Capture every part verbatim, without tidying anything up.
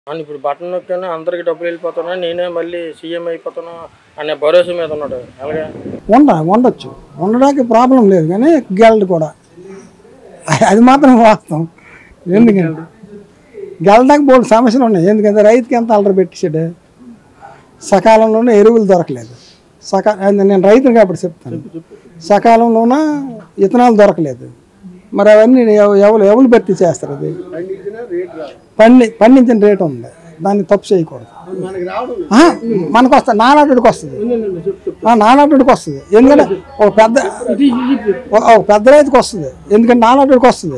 అని ఇప్పుడు బటన్ నొక్కాను అందరికి డబ్బులు వెళ్ళిపోతున్నా నేనే మళ్ళీ సీఎం అయిపోతున్నా అనే భరోసా మీద ఉన్నాడు. అలాగే ఉండ ఉండొచ్చు ఉండడానికి ప్రాబ్లం లేదు, కానీ గెలడు కూడా అది మాత్రం వాస్తవం. ఎందుకంటే గెలడానికి బోల్డ్ సమస్యలు ఉన్నాయి. ఎందుకంటే రైతుకి ఎంత అల్లరి పెట్టేసాడు, సకాలంలోనే ఎరువులు దొరకలేదు. సకా నేను రైతుని కాబట్టి చెప్తాను, సకాలంలోన ఇథనాలు దొరకలేదు. మరి అవన్నీ ఎవరు ఎవరు భర్తీ చేస్తారు? అది పండి పండించిన రేటు ఉంది, దాన్ని తప్పు చేయకూడదు. మనకు వస్తుంది, నానాటుడికి వస్తుంది, నానాటుడికి వస్తుంది. ఎందుకంటే ఒక పెద్ద ఒక పెద్ద రైతుకి వస్తుంది, ఎందుకంటే నానాటుడికి వస్తుంది.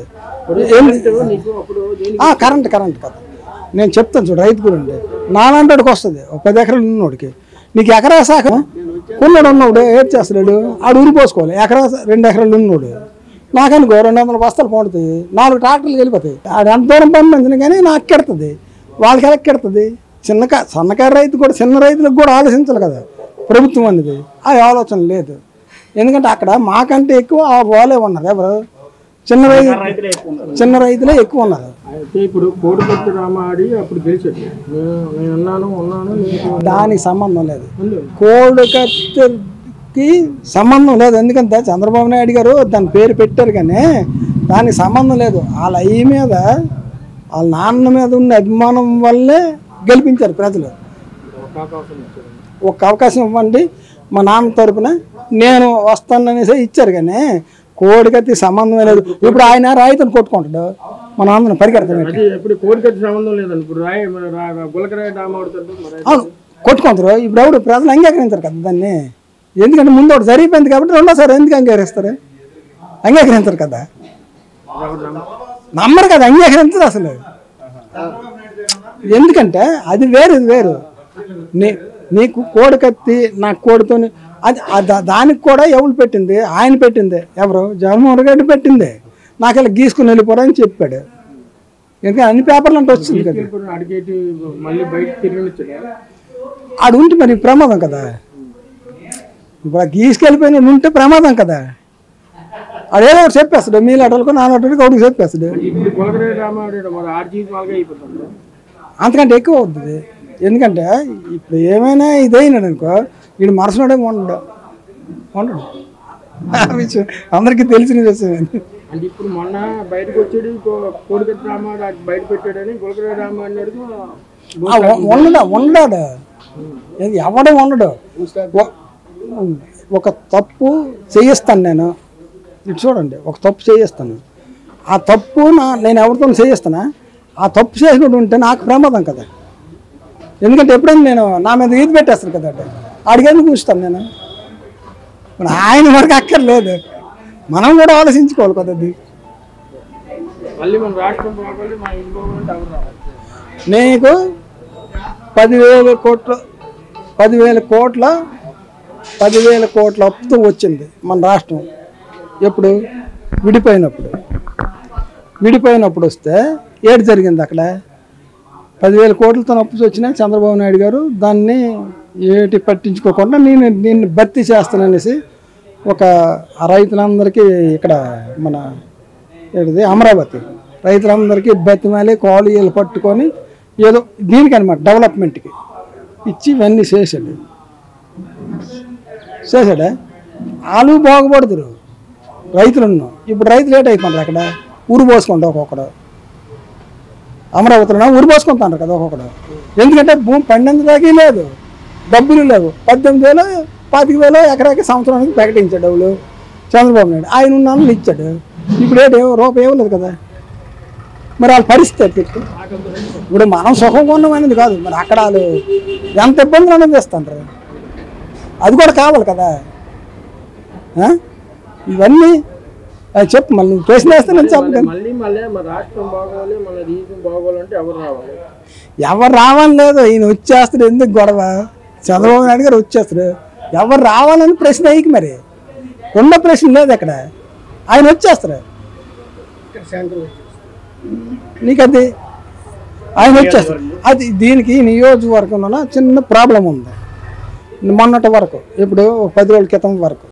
కరెంట్ కరెంట్ కదా నేను చెప్తాను చూడు, రైతు గురించి నానాటుడికి వస్తుంది. ఒక పది ఎకరాలు ఉన్నోడికి, నీకు ఎకరా శాఖ కొన్నాడు ఉన్నోడు ఏం చేస్తాడు, ఆడు ఊరి పోసుకోవాలి. ఎకరా రెండు ఎకరాలు ఉన్నోడు నాకనుకో రెండు వందల బస్తాలు పండుతాయి, నాలుగు ట్రాక్టర్లు వెళ్ళిపోతాయి. అది ఎంత దూరం పంపించింది కానీ నాకు కెడుతుంది, వాళ్ళకి ఎలా కెడుతుంది? చిన్నకా సన్నకారు రైతు కూడా, చిన్న రైతులకు కూడా ఆలోచించాలి కదా ప్రభుత్వం అనేది. ఆ ఆలోచన లేదు. ఎందుకంటే అక్కడ మాకంటే ఎక్కువ ఆ వాళ్ళే ఉన్నారు. ఎవరు? చిన్న రైతు చిన్న రైతులే ఎక్కువ ఉన్నారు. ఇప్పుడు కోడికత్తి రామాడి అప్పుడు గెలిచాడు, నేను ఉన్నాను ఉన్నాను దానికి సంబంధం లేదు, కోడికత్తికి సంబంధం లేదు. ఎందుకంటే చంద్రబాబు నాయుడు గారు దాని పేరు పెట్టారు, కానీ దానికి సంబంధం లేదు. వాళ్ళ అయ్యి మీద వాళ్ళ నాన్న మీద ఉన్న అభిమానం వల్లే గెలిపించారు ప్రజలు. ఒక అవకాశం ఇవ్వండి మా నాన్న తరపున నేను వస్తాననేసి ఇచ్చారు, కానీ కోడికత్తి సంబంధమే లేదు. ఇప్పుడు ఆయన రైతును కొట్టుకుంటాడు, మన అందరం పరిగెడతాం. అవును కొట్టుకుంటారు. ఇప్పుడు ఎవడు ప్రజలు అంగీకరించారు కదా దాన్ని. ఎందుకంటే ముందు ఒకటి జరిగిపోయింది కాబట్టి రెండోసారి ఎందుకు అంగీకరిస్తారు? అంగీకరించరు కదా, నమ్మరు కదా, అంగీకరించరు అసలు. ఎందుకంటే అది వేరు, ఇది వేరు. నీ నీకు కోడికత్తి నాకు కోడితో అది దానికి కూడా ఎవరు పెట్టింది? ఆయన పెట్టింది. ఎవరు? జగన్మోహన్ రెడ్డి పెట్టింది. నాకు ఇలా గీసుకుని వెళ్ళిపోరని చెప్పాడు. ఎందుకంటే అన్ని పేపర్లు అంటే వచ్చింది కదా. ఆడు ఉంటే మరి ప్రమాదం కదా. ఇప్పుడు గీసుకెళ్ళిపోయిన ఉంటే ప్రమాదం కదా. అదేదో ఒకటి చెప్పేస్తాడు, మీ లెటర్లకు నా లెటర్కి ఒకటి చెప్పేస్తాడు. అంతకంటే ఎక్కువ అవుతుంది. ఎందుకంటే ఇప్పుడు ఏమైనా ఇదైనాడు అనుకో, వీడు మరసనాడే ఉండడు ఉండడు విషయం అందరికీ తెలిసిన విషయం. అంటే ఇప్పుడు మొన్న బయటకు వచ్చాడు కోడికత్తి రామాడు బయట పెట్టాడని కోడికత్తి రామాడు ఉండడా ఉండడాడు ఎవడం ఉండడు. ఒక తప్పు చేయిస్తాను నేను, ఇటు చూడండి, ఒక తప్పు చేయిస్తాను. ఆ తప్పు నా నేను ఎవరితో చేయిస్తానా? ఆ తప్పు చేసినట్టు ఉంటే నాకు ప్రమాదం కదా. ఎందుకంటే ఎప్పుడైనా నేను నా మీద ఈది పెట్టేస్తాను కదా, అడిగేందుకు చూస్తాను నేను. ఆయన వరకు అక్కర్లేదు, మనం కూడా ఆలోచించుకోవాలి కదా. నీకు పదివేల కోట్ల పదివేల కోట్ల పదివేల కోట్ల అప్పుతో వచ్చింది మన రాష్ట్రం. ఎప్పుడు? విడిపోయినప్పుడు. విడిపోయినప్పుడు వస్తే ఏడు జరిగింది అక్కడ. పదివేల కోట్లతో అప్పు వచ్చినా చంద్రబాబు నాయుడు గారు దాన్ని ఏటి పట్టించుకోకుండా నేను దీన్ని భర్తీ చేస్తాననేసి ఒక రైతులందరికీ ఇక్కడ మన ఏంటిది అమరావతి రైతులందరికీ బతిమాలి కాలువలు పట్టుకొని ఏదో దీనికి అనమాట డెవలప్మెంట్కి ఇచ్చి ఇవన్నీ చేశాడు చేశాడా వాళ్ళు బాగుపడుతురు, రైతులున్నాం. ఇప్పుడు రైతులు లేట్ అయిపోతారు. అక్కడ ఊరు పోసుకుంటా ఒక్కొక్కడు, అమరావతిలో ఊరు పోసుకుంటారు కదా ఒక్కొక్కడు. ఎందుకంటే భూమి పండించడానికి లేదు, డబ్బులు లేవు. పద్దెనిమిది వేలు పాతిక వేలు ఎకరాకి సంవత్సరానికి ప్రకటించాడు డబ్బులు చంద్రబాబు నాయుడు. ఆయన ఉన్న ఇచ్చాడు. ఇప్పుడు ఏంటి రూపాయి ఇవ్వలేదు కదా. మరి వాళ్ళ పరిస్థితి ఇప్పుడు మనం సుఖం కొన్నాం అనేది కాదు, మరి అక్కడ వాళ్ళు ఎంత ఇబ్బందులు అనేది ఇస్తారు. అది కూడా కావాలి కదా. ఇవన్నీ చెప్పు, మళ్ళీ ప్రశ్న వేస్తే నేను చెప్పగలను. ఎవరు రావాలని లేదు, ఈయన వచ్చేస్తాడు. ఎందుకు గొడవ? చంద్రబాబు నాయుడు గారు వచ్చేస్తాడు. ఎవరు రావాలని ప్రశ్న అయ్యి మరి ఉన్న ప్రశ్న లేదు అక్కడ. ఆయన వచ్చేస్తారు. నీకు అది ఆయన వచ్చేస్తారు. అది దీనికి నియోజకవర్గంలో చిన్న ప్రాబ్లం ఉంది మొన్నటి వరకు. ఇప్పుడు పది రోజుల క్రితం వరకు